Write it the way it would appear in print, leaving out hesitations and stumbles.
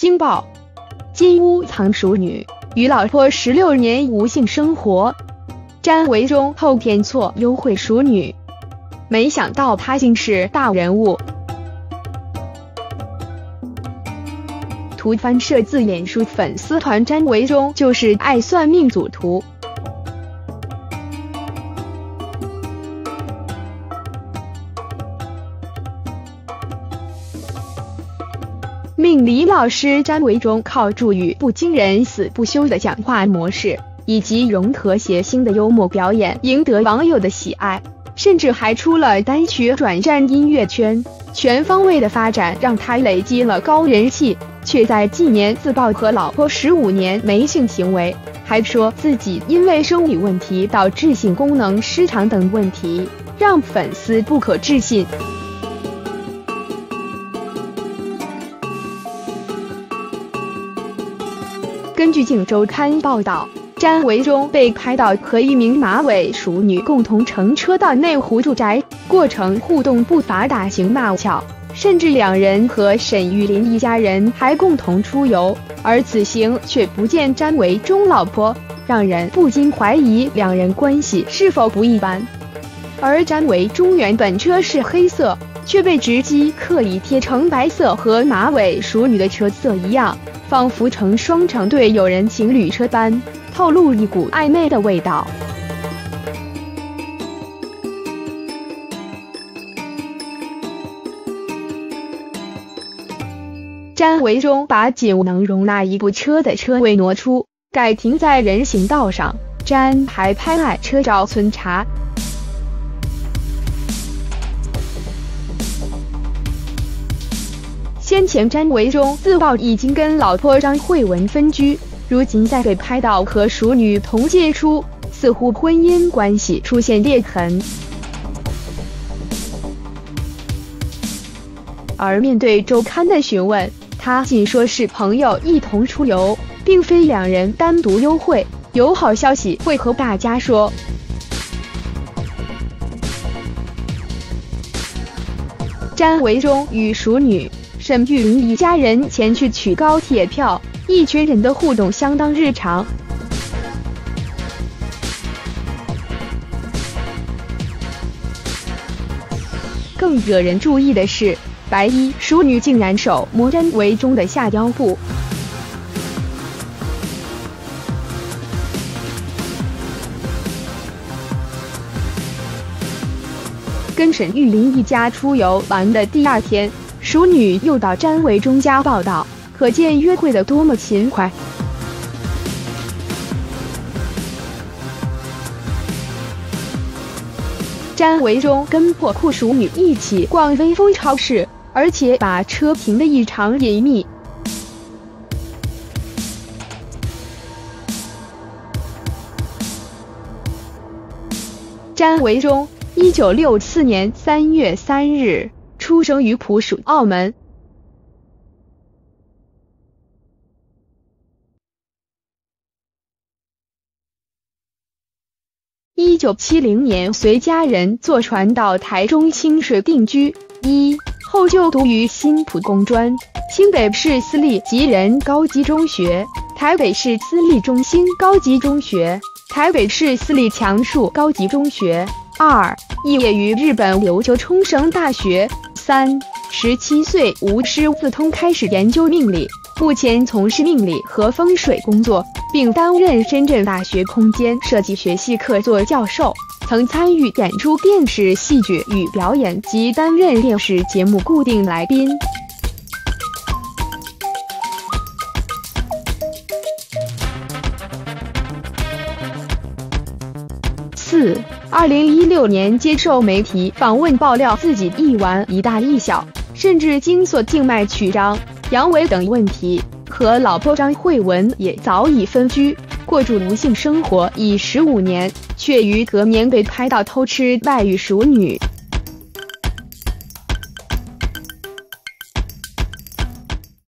京报：金屋藏淑女，与老婆16年无性生活。詹维忠后天错幽会淑女，没想到他竟是大人物。图翻摄自脸书粉丝团，詹维忠就是爱算命组图。命理老师詹维忠靠助语不惊人死不休的讲话模式，以及融合谐星的幽默表演，赢得网友的喜爱，甚至还出了单曲转战音乐圈。全方位的发展让他累积了高人气，却在近年自曝和老婆15年没性行为，还说自己因为生理问题导致性功能失常等问题，让粉丝不可置信。根据《镜周刊》报道，詹维忠被拍到和一名马尾熟女共同乘车到内湖住宅，过程互动不乏打情骂俏，甚至两人和沈玉琳一家人还共同出游，而此行却不见詹维忠老婆，让人不禁怀疑两人关系是否不一般。而詹维忠原本车是黑色，却被直击刻意贴成白色，和马尾熟女的车色一样，仿佛成双成对友人情侣车般，透露一股暧昧的味道。詹维忠把仅能容纳一部车的车位挪出，改停在人行道上。詹还拍爱车照存查。先前詹维忠自曝已经跟老婆张慧雯分居，如今再被拍到和熟女同进出，似乎婚姻关系出现裂痕。而面对周刊的询问，他仅说是朋友一同出游，并非两人单独幽会，有好消息会和大家说。詹维忠与熟女沈玉琳一家人前去取高铁票，一群人的互动相当日常。更惹人注意的是，白衣熟女竟然手摸詹维忠的下腰部。跟沈玉琳一家出游玩的第二天，熟女又到詹维忠家报道，可见约会的多么勤快。詹维忠跟破裤熟女一起逛微风超市，而且把车停得异常隐秘。詹维忠1964年3月3日出生于浦属澳门。1970年随家人坐船到台中清水定居，后就读于新埔工专、新北市私立吉人高级中学、台北市私立中兴高级中学、台北市私立强恕高级中学。毕业于日本琉球冲绳大学。17岁无师自通开始研究命理，目前从事命理和风水工作，并担任深圳大学空间设计学系客座教授，曾参与演出电视戏剧与表演及担任电视节目固定来宾。2016年接受媒体访问爆料自己一丸一大一小，甚至精索静脉曲张、阳痿等问题，和老婆张慧雯也早已分居，过住无性生活已15年，却于隔年被拍到偷吃外遇熟女。